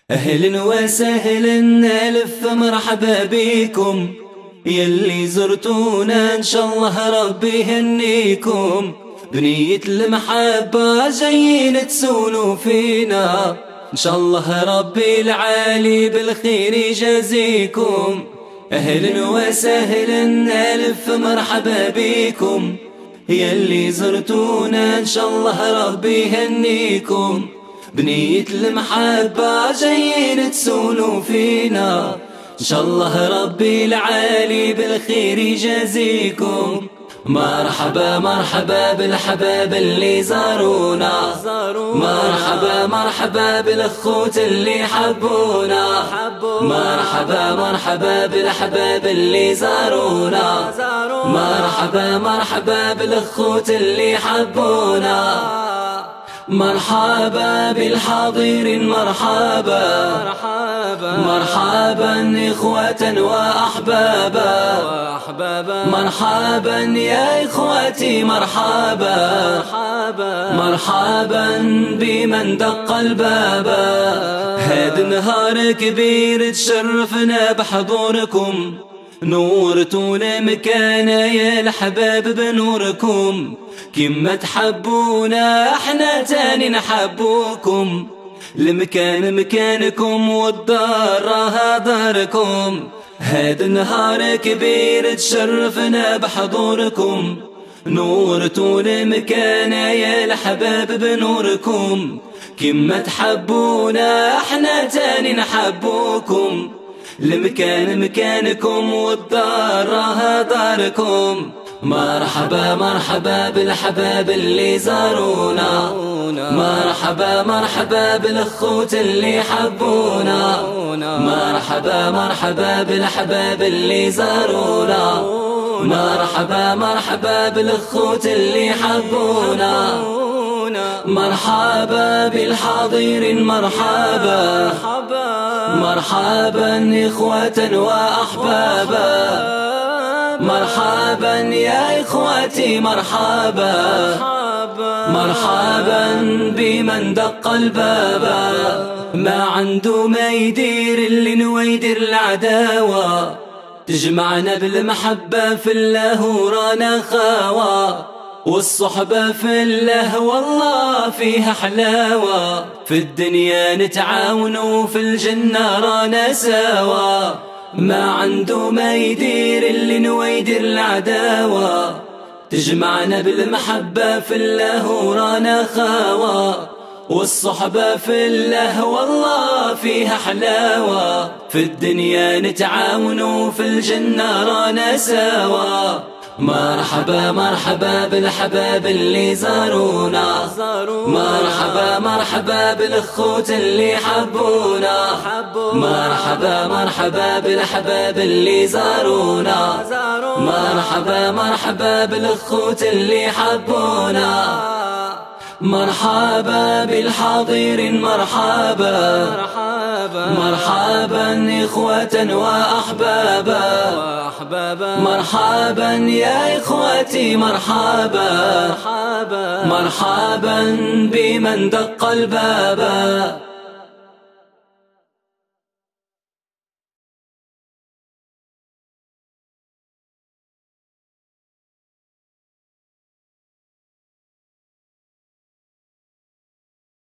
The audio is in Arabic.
أهلا وسهلا ألف مرحبا بيكم يلي زرتونا، إن شاء الله ربي يهنيكم. بنية المحبة جايين تسولوا فينا، إن شاء الله ربي العالي بالخير يجازيكم. أهلا وسهلا ألف مرحبا بيكم يلي زرتونا، إن شاء الله ربي يهنيكم. بنية المحبة جايين تسولوا فينا، إن شاء الله ربي العالي بالخير يجازيكم. مرحبا مرحبا بالحباب اللي زارونا، مرحبا مرحبا بالأخوت اللي حبونا، مرحبا مرحبا بالحباب اللي زارونا، مرحبا مرحبا بالأخوت اللي حبونا. مرحبا بالحاضرين، مرحبا مرحبا إخوة وأحبابا، مرحبا يا إخوتي، مرحبا مرحبا بمن دق الباب. هذا نهار كبير تشرفنا بحضوركم، نورتونا مكانا يا الحباب بنوركم. كما تحبونا احنا تاني نحبوكم، المكان مكانكم والدار راها داركم. هذا النهار كبير تشرفنا بحضوركم، نورتونا مكانا يا الحباب بنوركم. كما تحبونا احنا تاني نحبوكم، المكان مكانكم والدار راها داركم. مرحبا مرحبا بالحباب اللي زارونا، مرحبا مرحبا بالأخوت اللي حبونا، مرحبا مرحبا بالحباب اللي زارونا، مرحبا مرحبا بالأخوت اللي حبونا. مرحبا بالحاضرين، مرحبا مرحبا إخوة وأحبابا، مرحبا يا إخوتي، مرحبا مرحبا بمن دق الباب. ما عنده ما يدير اللي نويدر العداوة، تجمعنا بالمحبة في الله ورانا خاوة، والصحبة في الله والله فيها حلاوة. في الدنيا نتعاون وفي الجنة رانا سوا. ما عنده ما يدير اللي نويدر العداوة، تجمعنا بالمحبة في الله ورانا خاوة، والصحبة في الله والله فيها حلاوة. في الدنيا نتعاون وفي الجنة رانا سوا. مرحبا مرحبا بالحباب اللي زارونا، مرحبا مرحبا بالأخوت اللي حبونا، مرحبا مرحبا بالحباب اللي زارونا، مرحبا مرحبا بالأخوت اللي حبونا. مرحبا بالحاضرين، مرحبا مرحبا إخوة وأحبابا، مرحبا يا إخوتي، مرحبا مرحبا بمن دق الباب.